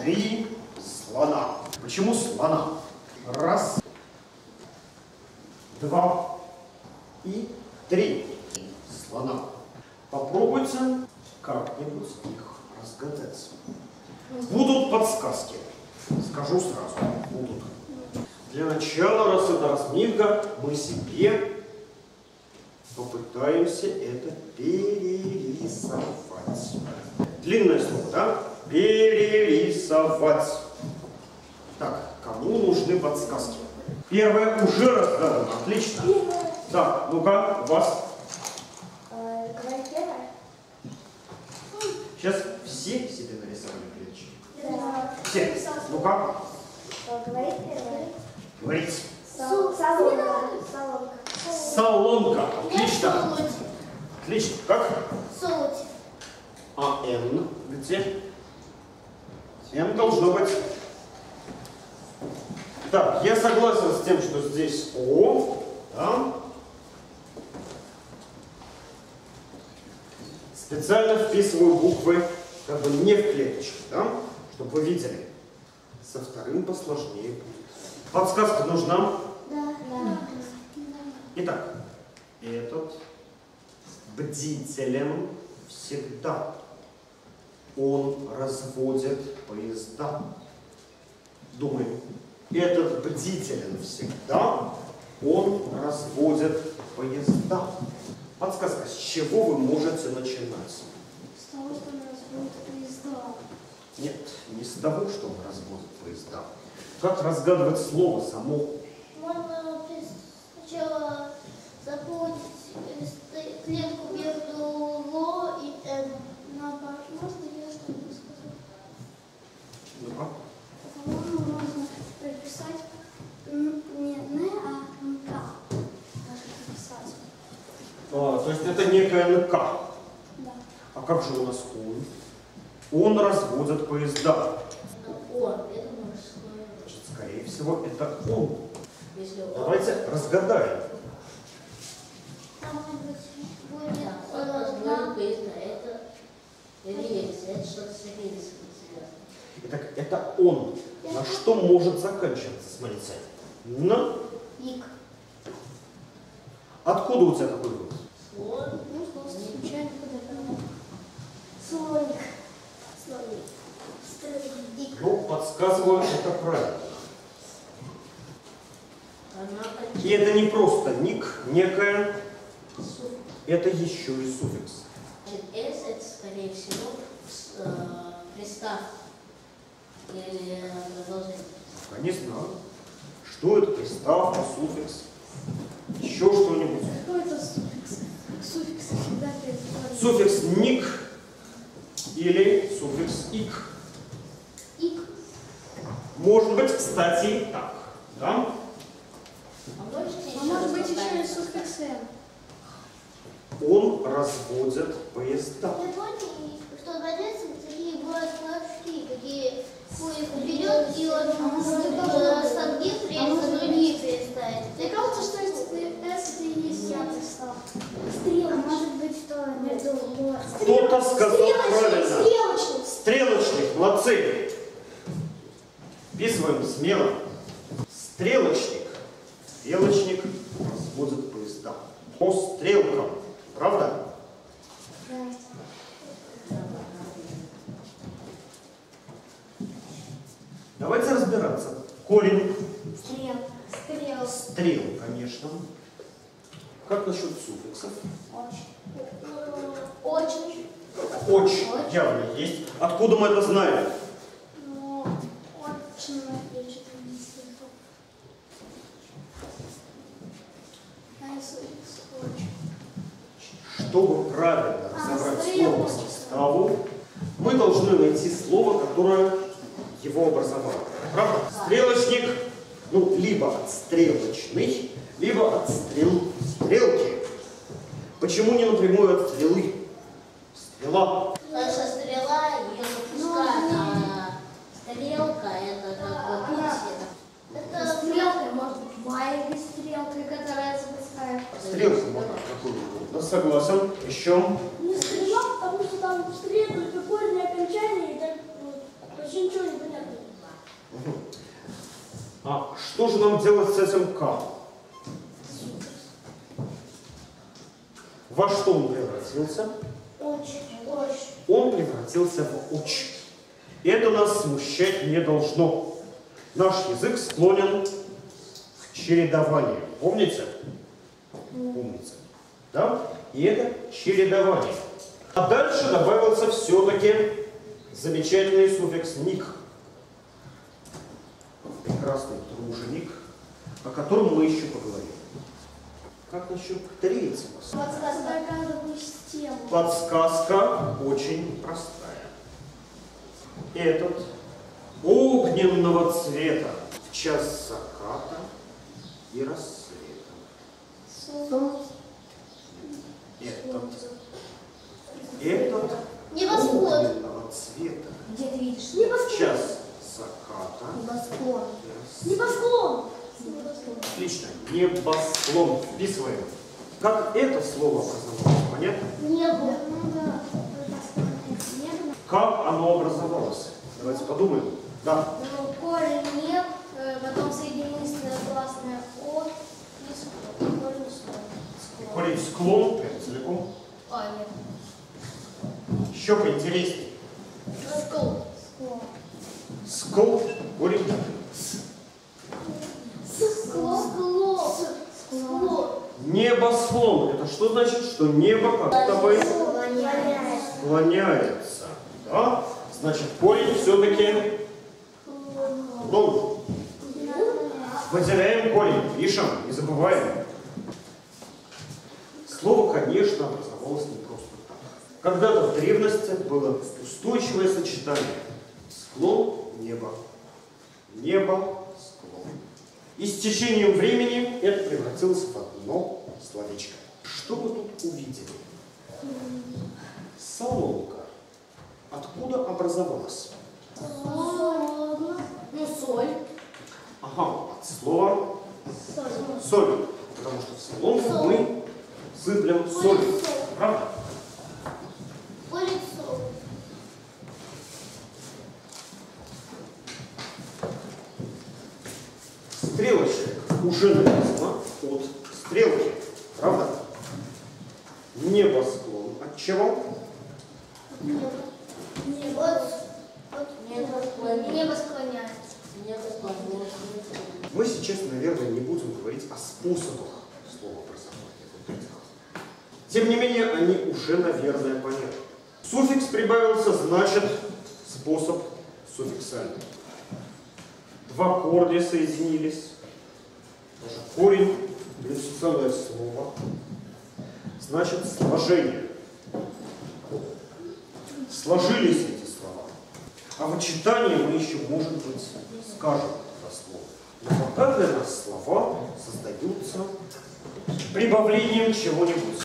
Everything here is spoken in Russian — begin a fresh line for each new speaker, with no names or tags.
3 слона. Почему слона? 1, 2 и 3 слона. Попробуйте как-нибудь их разгадать. Будут подсказки. Скажу сразу, будут. Для начала, раз это разминка, мы себе попытаемся это перерисовать. Длинное слово, да? Перерисовать. Так, кому нужны подсказки? Первое уже разгадано. Отлично. Так, ну-ка, у вас. Сейчас все себе нарисовали клеточки?
Да.
Все. Ну-ка. Говорить.
Солонка.
Солонка. Отлично. Отлично. Как?
Солодь.
А Н где? Н должно быть. Так, я согласен с тем, что здесь О. Да? Специально вписываю буквы как бы не в клеточку, да? Чтобы вы видели. Со вторым посложнее будет. Подсказка нужна?
Да.
Итак, этот бдителен всегда. Он разводит поезда. Думаем. Этот бдителен всегда. Он разводит поезда. Подсказка, с чего вы можете начинать?
С того, что он разводит поезда.
Нет, не с того, что он разводит поезда. Как разгадывать слово само?
Можно сначала заполнить клетку между Ло и Н. Можно я что-нибудь сказать?
Ну-ка.
По-моему, можно прописать не Н, а НК. Даже прописать.
То есть это некая НК.
Да.
А как же у нас он? Он разводит поезда.
Он, это мужское.
Значит, скорее всего, это он.
Если он.
Давайте разгадаем.
Там может быть
Да, он разводит поезда. Это рельсы, это что-то с рельсами связано.
Итак, это он. На что может заканчиваться? Смотрите. На.
Ик.
Откуда у тебя такой вывод?
Слон.
Ну, просто случайно куда-то. Слоник. Слоник. Ик.
Ну, подсказываю, это правильно.
Она
И это не просто ник, некая,
суффикс.
это еще и суффикс.
S это, скорее всего, приставка или продолжение.
Я не знаю. Что это? Приставка, суффикс? Еще что-нибудь?
Какой это суффикс? Суффикс всегда перед
Суффикс ник или суффикс ик.
Ик.
Может быть, кстати, так. Да?
А можете
А может быть еще и
повторить?
суффикс Н.
Он разводит поезда.
Вы поняли, что в Одессе такие бывают флажки, такие поезд берет, и он с одних рельс на другие переставит. Мне кажется, что S это и есть приставка. Стрелка. Может быть, что между...
Кто-то сказал правильно.
Стрелочник.
Стрелочник, молодцы. Вписываем смело. Стрелочник. Стрелочник разводит поезда. По стрелкам. Правда? Давайте разбираться. Корень.
Стрел.
Стрел, конечно. Как насчет суффиксов?
Очень.
Очень явно есть. Откуда мы это знаем?
Но очень я что-то не слышал. Очень.
Чтобы правильно разобрать
стрел.
слово по составу, мы должны найти слово, которое его образовало. Правда? Стрелочник, ну, либо отстрелочный, либо от стрелки. Почему не напрямую от стрелы? Стрела.
Потому что стрела ее запускает, а стрелка это как бы путь.
Это стрелка, может быть, маленькой стрелкой, которая запускает.
Стрелка можно какую угодно. Согласен. Еще.
Не стрела, потому что там стрелка, корень, окончание, и так вот, вообще ничего не понятно.
А что же нам делать с этим «к»? Во что он превратился? Он превратился в «уч». Это нас смущать не должно. Наш язык склонен к чередованию. Помните? Помните. Да? И это чередование. А дальше добавился все-таки замечательный суффикс «ник». Прекрасный труженик, о котором мы еще поговорим. Как насчет третьего слова? Подсказка очень простая. Этот огненного цвета в час заката и рассвета. Этот
Небосвод.
огненного цвета
Где ты видишь?
в час заката
Небосклон.
и рассвета. Отлично. Небосклон. Вписываем. Как это слово образовалось? Понятно?
Небо.
Как оно образовалось? Давайте подумаем. Да.
Ну, корень неб, потом соединительное гласное о и склон. Корень склон.
Корень склон, прям целиком.
А, нет.
Еще поинтереснее.
Склон.
Скол, корень.
Склон. Склон.
Небосклон. Это что значит? Что небо как-то склоняется. Да? Значит, корень все-таки должен. Выделяем корень, пишем, не забываем. Слово, конечно, образовалось не просто так. Когда-то в древности было устойчивое сочетание. Склон, небо. Небо, склон. И с течением времени это превратилось в одно словечко. Что мы тут увидели? Соломка. Откуда образовалась?
Ну, соль.
Ага, от слова соль. Потому что в соломку мы сыплем соль. Правда?
Колесо.
Стрелочник уже написано от стрелки. Правда? Небосклон. От чего?
Небо склоняется.
Мы сейчас, наверное, не будем говорить о способах словообразования. Вот этих. Тем не менее, они уже, наверное, понятны. Суффикс прибавился, значит, способ суффиксальный. Два корня соединились. Даже корень плюс целое слово. Значит, сложение. Сложились эти слова. А вычитание мы еще, может быть, скажем это слово. Но пока для нас слова создаются прибавлением чего-нибудь.